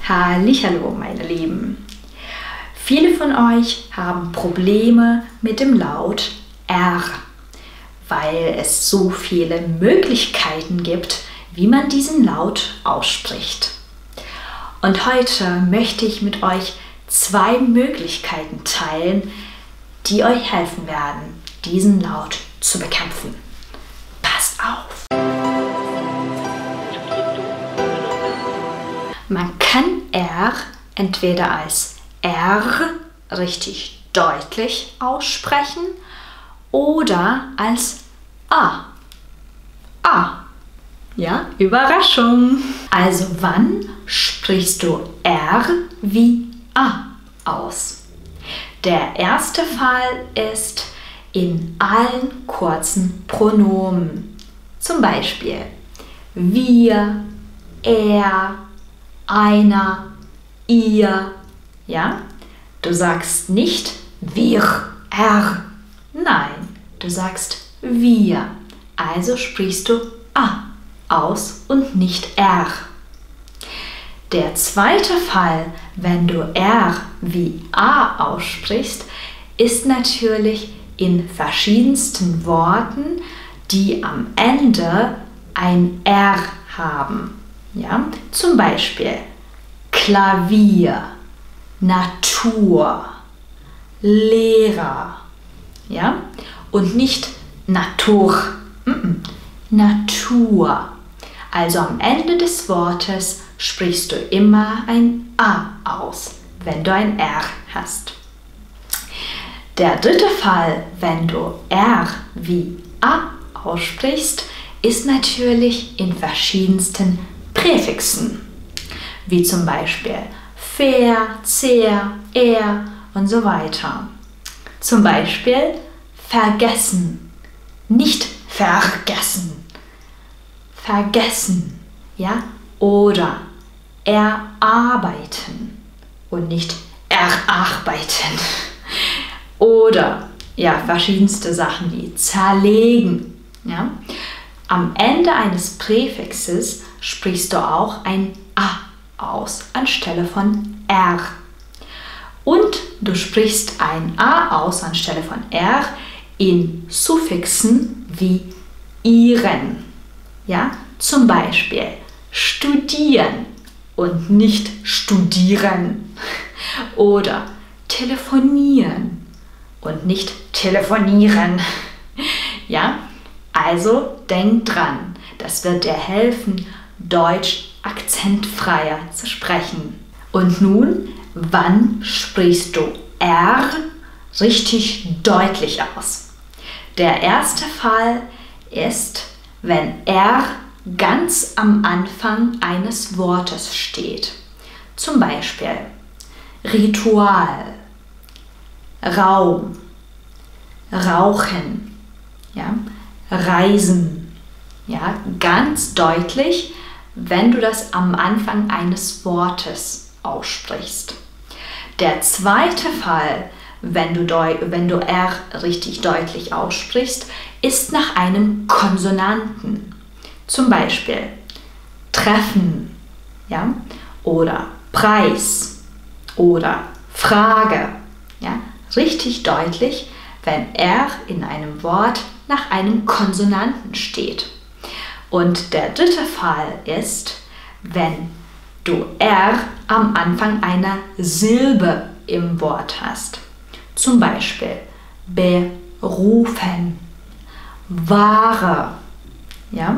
Hallihallo, meine Lieben. Viele von euch haben Probleme mit dem Laut R, weil es so viele Möglichkeiten gibt, wie man diesen Laut ausspricht. Und heute möchte ich mit euch 2 Möglichkeiten teilen, die euch helfen werden, diesen Laut zu bekämpfen. Passt auf! Man kann R entweder als R richtig deutlich aussprechen oder als A. A. Ja, Überraschung! Also wann sprichst du R wie A aus? Der erste Fall ist in allen kurzen Pronomen. Zum Beispiel wir, er, einer, ihr. Ja? Du sagst nicht wir, er. Nein, du sagst wir. Also sprichst du A aus und nicht R. Der zweite Fall, wenn du R wie A aussprichst, ist natürlich in verschiedensten Worten, die am Ende ein R haben. Ja? Zum Beispiel Klavier, Natur, Lehrer. Ja? Und nicht Natur. Natur. Also am Ende des Wortes sprichst du immer ein A aus, wenn du ein R hast. Der dritte Fall, wenn du R wie A aussprichst, ist natürlich in verschiedensten Präfixen, wie zum Beispiel fair, sehr, er und so weiter. Zum Beispiel vergessen, nicht vergessen, vergessen, ja, oder erarbeiten und nicht erarbeiten. Oder ja, verschiedenste Sachen wie zerlegen. Ja. Am Ende eines Präfixes sprichst du auch ein A aus anstelle von R. Und du sprichst ein A aus anstelle von R in Suffixen wie ihren. Ja? Zum Beispiel studieren und nicht studieren. Oder telefonieren und nicht telefonieren. Ja? Also denk dran, das wird dir helfen, Deutsch akzentfreier zu sprechen. Und nun, wann sprichst du R richtig deutlich aus? Der erste Fall ist, wenn R ganz am Anfang eines Wortes steht. Zum Beispiel Ritual, Raum, Rauchen, ja, Reisen. Ja, ganz deutlich, wenn du das am Anfang eines Wortes aussprichst. Der zweite Fall, wenn du R richtig deutlich aussprichst, ist nach einem Konsonanten. Zum Beispiel Treffen, ja, oder Preis oder Frage. Ja, richtig deutlich, wenn R in einem Wort nach einem Konsonanten steht. Und der dritte Fall ist, wenn du R am Anfang einer Silbe im Wort hast. Zum Beispiel berufen, Ware, ja,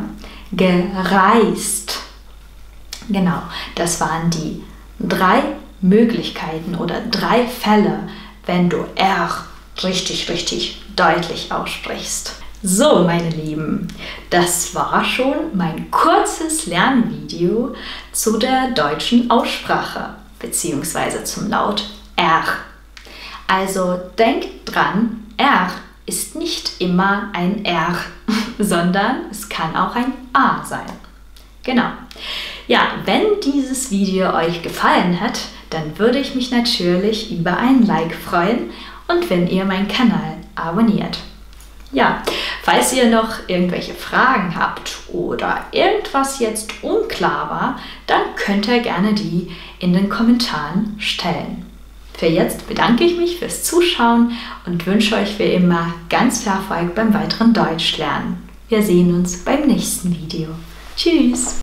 gereist. Genau, das waren die 3 Möglichkeiten oder 3 Fälle, wenn du R richtig deutlich aussprichst. So, meine Lieben, das war schon mein kurzes Lernvideo zu der deutschen Aussprache bzw. zum Laut R. Also denkt dran, R ist nicht immer ein R, sondern es kann auch ein A sein. Genau. Ja, wenn dieses Video euch gefallen hat, dann würde ich mich natürlich über ein Like freuen und wenn ihr meinen Kanal abonniert. Ja, Falls ihr noch irgendwelche Fragen habt oder irgendwas jetzt unklar war, dann könnt ihr gerne die in den Kommentaren stellen. Für jetzt bedanke ich mich fürs Zuschauen und wünsche euch wie immer ganz viel Erfolg beim weiteren Deutschlernen. Wir sehen uns beim nächsten Video. Tschüss!